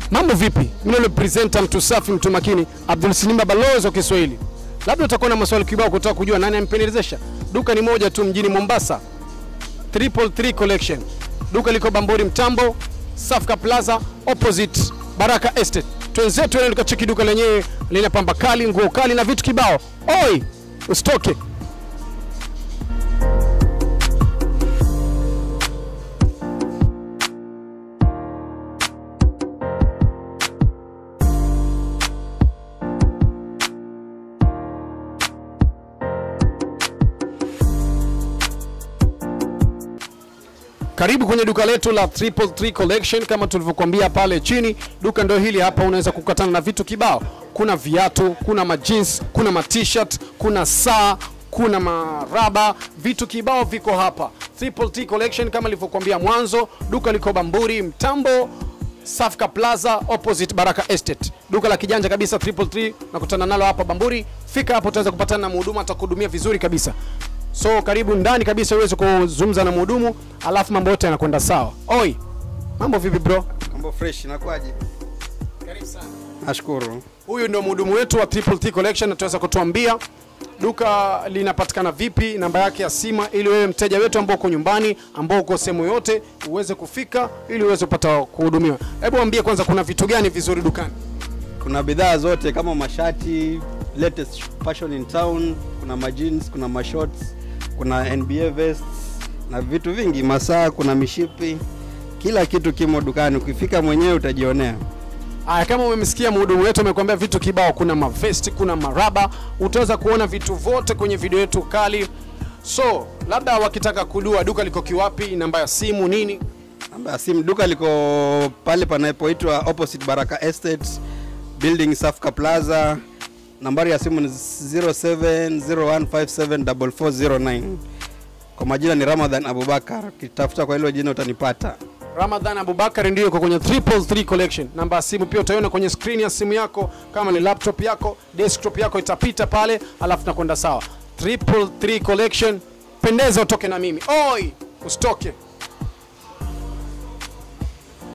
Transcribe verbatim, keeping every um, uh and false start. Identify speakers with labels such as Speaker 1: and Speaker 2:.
Speaker 1: Mambo vipi? Mimi ni presenter mtu safi mtu makini, Abdul Sinimba balozi wa Kiswahili. Labda utakuwa na maswali kibao kutaka kujua nani ampendezesha. Duka ni moja tu mjini Mombasa. Triple Three Collection. Duka liko Bamburi Mtambo, Safka Plaza, opposite Baraka Estate. Twenzetu tuende tukacheki duka lenyewe, lina pamba kali, nguo kali na vitu kibao. Oi, usitoke. Karibu kwenye duka letu la Triple Three Collection. Kama tulivyokuambia pale chini, duka ndio hili hapa. Unaweza kukutana na vitu kibao. Kuna viatu, kuna majins, kuna ma-t-shirt, kuna saa, kuna maraba, vitu kibao viko hapa. Triple Three Collection kama nilivyokuambia mwanzo, duka liko Bamburi Mtambo, Safka Plaza, opposite Baraka Estate. Duka la kijanja kabisa Triple Three, nakutana nalo hapa Bamburi. Fika hapo utaweza kupatana na mhudumu, atakuhudumia vizuri kabisa. So karibu ndani kabisa uweze kuzungumza na mhudumu, alafu mambo yote yanakwenda sawa. Oi. Mambo vipi bro?
Speaker 2: Mambo fresh, inakuaje?
Speaker 1: Karibu sana.
Speaker 2: Nashukuru.
Speaker 1: Huyu ndio mhudumu wetu wa Triple Three Collection, ataweza kutuambia duka linapatikana vipi, namba yake ya simu, ili wewe mteja wetu ambao uko nyumbani, ambao uko sehemu yote uweze kufika ili uweze kupata kuhudumiwa. Hebu ambie kwanza kuna vitu gani vizuri dukani?
Speaker 2: Kuna bidhaa zote kama mashati, latest fashion in town, kuna majins, kuna mashorts, kuna N B A vests na vitu vingi, masaa, kuna mishipi, kila kitu kimo dukani. Ukifika mwenyewe utajionea.
Speaker 1: Aya, kama umemsikia mhudumu wetu amekwambia vitu kibao, kuna mavesti, kuna maraba, utaweza kuona vitu vote kwenye video yetu kali. So, labda wakitaka kujua duka liko kiwapi, namba ya simu nini?
Speaker 2: Namba ya simu, duka liko pale panapoitwa opposite Baraka Estate, building Safka Plaza. Nambari ya simu ni zero seven zero one five seven four four zero nine. Kwa majina ni Ramadhan Abubakar. Ukitafuta kwa hilo jina utanipata.
Speaker 1: Ramadhan Abubakar ndio yuko kwenye Triple Three Collection. Namba ya simu pia utaiona kwenye screen ya simu yako, kama ni laptop yako, desktop yako itapita pale, alafu nakwenda sawa. Triple Three Collection, pendeza utoke na mimi. Oi, usitoke.